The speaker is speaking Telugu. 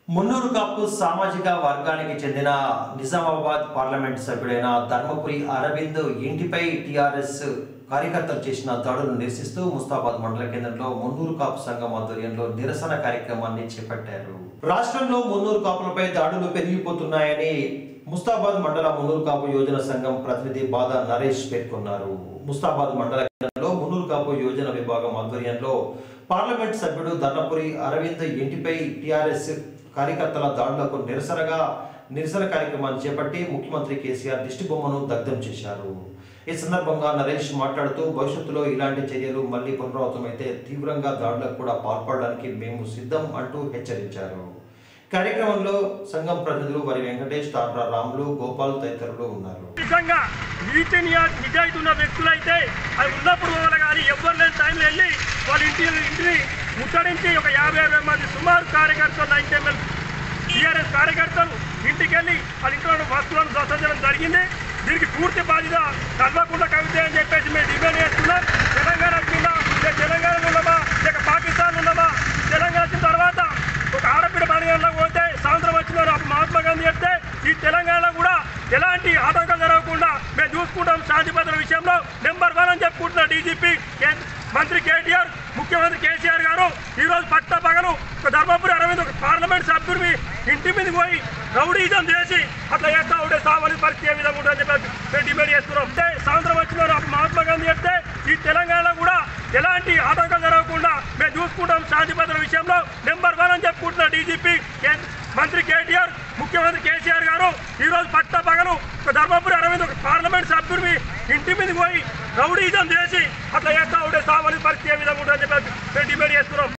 మున్నూరు కాపు సామాజిక వర్గానికి చెందిన నిజామాబాద్ పార్లమెంట్ సభ్యుడైన ధర్మపురి అరవింద్ ఇంటిపై టీఆర్ఎస్ కార్యకర్తలు చేసిన దాడులను నిరసిస్తూ ముస్తాబాద్ మండల కేంద్రంలో మున్నూరు కాపు సంఘం ఆధ్వర్యంలో నిరసన కార్యక్రమాన్ని చేపట్టారు. రాష్ట్రంలో మున్నూరు కాపులపై దాడులు పెరిగిపోతున్నాయని ముస్తాబాద్ మండల మున్నూరు కాపు యోజన సంఘం ప్రతినిధి బాదా నరేష్ పేర్కొన్నారు. ముస్తాబాద్ మండల కేంద్రంలో మున్నూరు కాపు యోజన విభాగం ఆధ్వర్యంలో పార్లమెంట్ సభ్యుడు ధర్మపురి అరవింద్ ఇంటిపై టీఆర్ఎస్ కార్యకర్తల దాడులకు నిరసన కార్యక్రమాన్ని చేపట్టి ముఖ్యమంత్రి కేసీఆర్ దిష్టిబొమ్మను దగ్ధం చేశారు. ఈ సందర్భంగా నరేష్ మాట్లాడుతూ భవిష్యత్తులో ఇలాంటి చర్యలు మళ్లీ పునరావృతమైతే తీవ్రంగా దాడులకు కూడా పాల్పడడానికి మేము సిద్ధం అంటూ హెచ్చరించారు. కార్యక్రమంలో సంఘం ప్రతినిధులు వరి వెంకటేష్, తాండ్ర రాములు, గోపాల్ తదితరులు ఉన్నారు. నిజాయితీ ఉన్న వ్యక్తులైతే అది ఉన్నప్పుడు కానీ ఎవరు లేని టైంలో వెళ్ళి వాళ్ళ ఇంటిని ముట్టడించి ఒక 50 మంది సుమారు కార్యకర్తలు ఎంఎల్ టీఆర్ఎస్ కార్యకర్తలు ఇంటికి వెళ్ళి వాళ్ళ ఇంట్లో వస్తువులను దోషించడం జరిగింది. దీనికి పూర్తి బాధ్యత కల్వకుంట్ల కవిత అని చెప్పేసి మేము డిమాండ్ చేస్తున్నాం. తెలంగాణ కింద తెలంగాణలో ఉన్నామా లేక పాకిస్తాన్ ఉన్నామా? తెలంగాణ వచ్చిన తర్వాత ఒక ఆడపిడ బండిలో పోతే సాయంత్రం వచ్చిన మహాత్మా గాంధీ చెప్తే ఈ తెలంగాణలో కూడా ఎలాంటి ఆటంకం జరగకుండా మేము చూసుకుంటాం. శాంతి భద్రత విషయంలో నెంబర్ 1 అని చెప్పుకుంటున్న డీజీపీ మంత్రి కేటీఆర్, ముఖ్యమంత్రి కేసీఆర్ గారు ఈరోజు పట్ట పగలు ధర్మపురి అరవింద్ ఒక పార్లమెంట్ సభ్యుడిని ఇంటి మీదకి పోయి రౌడీజం చేసి అట్లా చేస్తా ఉంటే సామాన్య పరిస్థితి ఏ విధంగా ఉంటుందని చెప్పి మేము డిమాండ్ చేస్తున్నాం. సాయంత్రం వచ్చిన మహాత్మా గాంధీ చెప్తే ఈ తెలంగాణలో కూడా ఎలాంటి ఆటంకం జరగకుండా మేము చూసుకుంటాం. శాంతి భద్రత విషయంలో నెంబర్ 1 అని చెప్పుకుంటున్న డీజీపీ మంత్రి కేటీఆర్, ముఖ్యమంత్రి కేసీఆర్ గారు ఈరోజు పట్ట పగలు ధర్మపురి అరవింద్ ఒక పార్లమెంట్ సభ్యుడిని ఇంటి మీదకి పోయి రౌడీజం చేసి అట్లా చేస్తా ఉంటే సామాన్య పరిస్థితి ఏ విధంగా ఉంటుందని చెప్పి మేము డిమాండ్ చేస్తున్నాం.